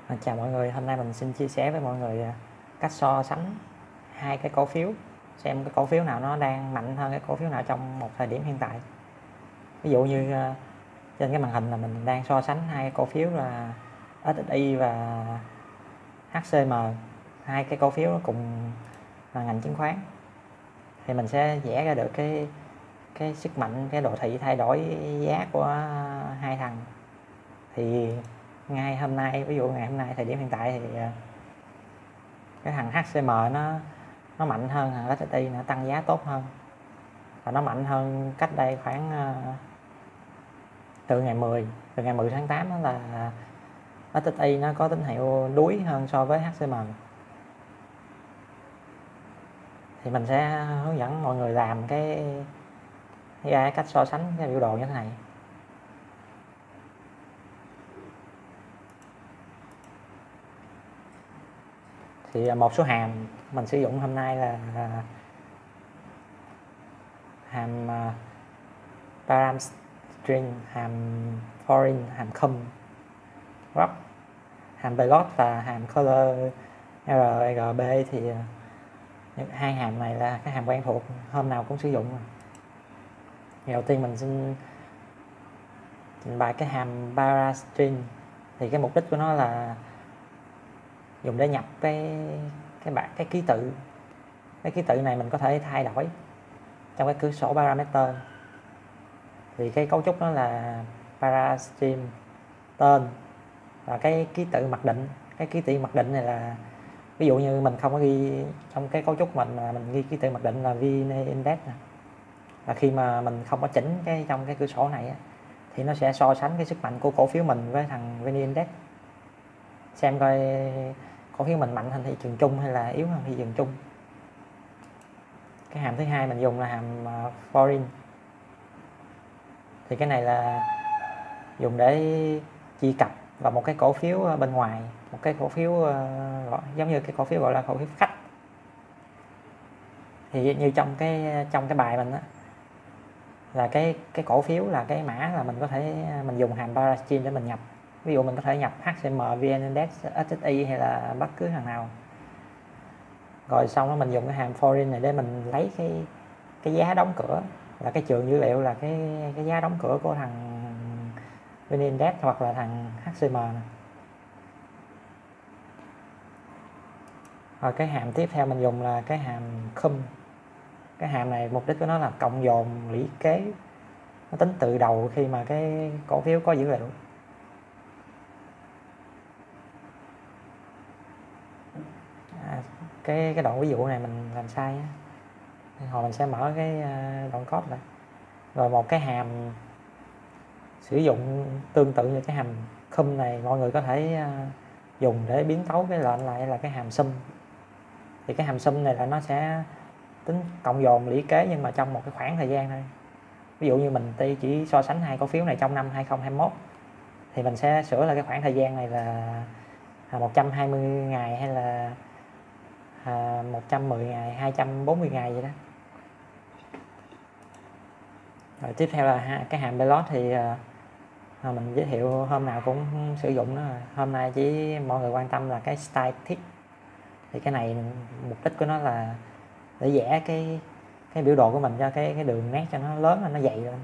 Chào mọi người, hôm nay mình xin chia sẻ với mọi người cách so sánh hai cái cổ phiếu, xem cái cổ phiếu nào nó đang mạnh hơn cái cổ phiếu nào trong một thời điểm hiện tại. Ví dụ như trên cái màn hình là mình đang so sánh hai cái cổ phiếu là SSI và HCM, hai cái cổ phiếu cùng là ngành chứng khoán. Thì mình sẽ vẽ ra được cái sức mạnh, cái độ thị thay đổi giá của hai thằng. Thì ngay hôm nay, ví dụ ngày hôm nay thời điểm hiện tại thì cái thằng HCM nó mạnh hơn thằng SSI, nó tăng giá tốt hơn và nó mạnh hơn cách đây khoảng từ ngày 10 tháng 8 đó là SSI nó có tín hiệu đuối hơn so với HCM. Thì mình sẽ hướng dẫn mọi người làm cái cách so sánh cái biểu đồ như thế này. Thì một số hàm mình sử dụng hôm nay là hàm param string, hàm foreign, hàm com, rock, hàm pelot và hàm color RGB. Thì hai hàm này là cái hàm quen thuộc, hôm nào cũng sử dụng. Thì đầu tiên mình xin trình bày cái hàm param string. Thì cái mục đích của nó là dùng để nhập cái ký tự. Cái ký tự này mình có thể thay đổi trong cái cửa sổ parameter. Thì cái cấu trúc nó là parastream, tên và cái ký tự mặc định. Cái ký tự mặc định này là ví dụ như mình không có ghi trong cái cấu trúc mình, mà mình ghi ký tự mặc định là VN Index nè. Và khi mà mình không có chỉnh trong cái cửa sổ này thì nó sẽ so sánh cái sức mạnh của cổ phiếu mình với thằng VN Index, xem coi cổ phiếu mình mạnh hơn thị trường chung hay là yếu hơn thị trường chung. Cái hàm thứ hai mình dùng là hàm foreign. Thì cái này là dùng để truy cập vào một cái cổ phiếu bên ngoài, một cái cổ phiếu giống như cái cổ phiếu gọi là cổ phiếu khách. Thì như trong cái bài mình là cái cổ phiếu là cái mã, là mình có thể mình dùng hàm parastream để mình nhập. Ví dụ mình có thể nhập HCM, VN Index, SSI hay là bất cứ thằng nào. Rồi xong đó mình dùng cái hàm foreign này để mình lấy cái giá đóng cửa, là cái trường dữ liệu là cái giá đóng cửa của thằng VN Index hoặc là thằng HCM này. Rồi cái hàm tiếp theo mình dùng là cái hàm com. Cái hàm này mục đích của nó là cộng dồn lũy kế, nó tính từ đầu khi mà cái cổ phiếu có dữ liệu. Cái đoạn ví dụ này mình làm sai á, hồi mình sẽ mở cái đoạn code lại. Rồi một cái hàm sử dụng tương tự như cái hàm com này, mọi người có thể dùng để biến tấu cái lệnh lại là cái hàm sum. Thì cái hàm sum này là nó sẽ tính cộng dồn lũy kế nhưng mà trong một cái khoảng thời gian thôi. Ví dụ như mình chỉ so sánh hai cổ phiếu này trong năm 2021 thì mình sẽ sửa lại cái khoảng thời gian này là 120 ngày hay là 110 ngày, 240 ngày vậy đó. Rồi tiếp theo là cái hàm pelot. Thì mình giới thiệu hôm nào cũng sử dụng nó. Hôm nay chỉ mọi người quan tâm là cái style tick. Thì cái này mục đích của nó là để vẽ cái biểu đồ của mình cho cái đường nét cho nó lớn lên, nó dày lên.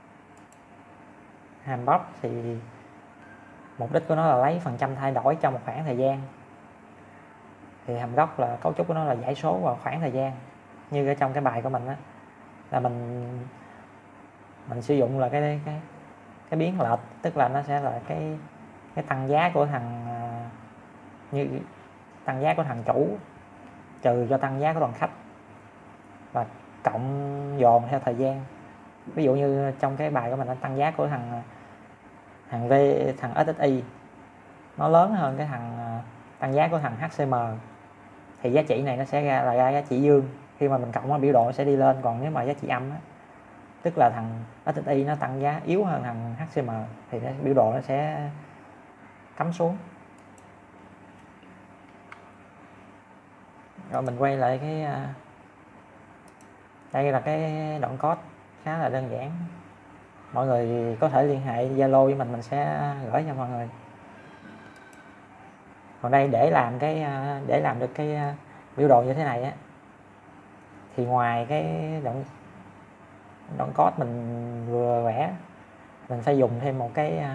Hàm box thì mục đích của nó là lấy phần trăm thay đổi trong một khoảng thời gian. Thì hàm góc là cấu trúc của nó là dãy số vào khoảng thời gian. Như ở trong cái bài của mình á, là mình sử dụng là cái biến lệch, tức là nó sẽ là cái tăng giá của thằng như tăng giá của thằng chủ trừ cho tăng giá của đoàn khách và cộng dồn theo thời gian. Ví dụ như trong cái bài của mình là tăng giá của thằng SSI nó lớn hơn cái tăng giá của thằng HCM, thì giá trị này nó sẽ ra giá trị dương. Khi mà mình cộng cái biểu đồ nó sẽ đi lên, còn nếu mà giá trị âm á, tức là thằng SSI nó tăng giá yếu hơn thằng HCM thì biểu đồ nó sẽ cắm xuống. Rồi mình quay lại đây là cái đoạn code khá là đơn giản. Mọi người có thể liên hệ Zalo với mình sẽ gửi cho mọi người. Còn đây để làm được cái biểu đồ như thế này á, thì ngoài cái đoạn code mình vừa vẽ, mình phải dùng thêm một cái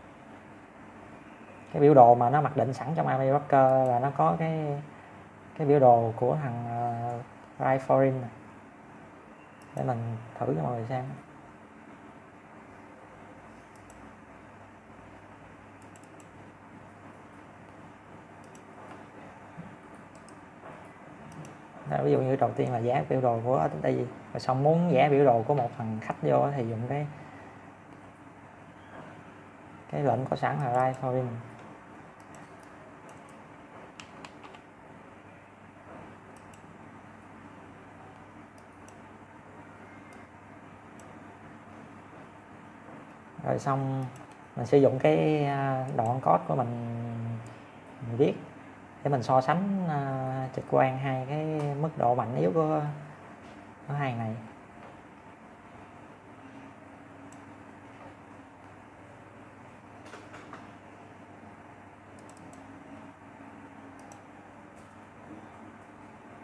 biểu đồ mà nó mặc định sẵn trong Army Rocker, là nó có cái biểu đồ của thằng Write Foreign này. Để mình thử cho mọi người xem. Đó, ví dụ như đầu tiên là vẽ biểu đồ của đây, rồi xong muốn vẽ biểu đồ của một thằng khách vô thì dùng cái lệnh có sẵn là Write Foreign. Rồi xong mình sử dụng cái đoạn code của mình viết để mình so sánh trực quan hai cái mức độ mạnh yếu của hai này.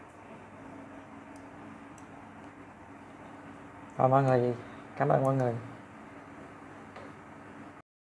Rồi mọi người, cảm ơn mọi người.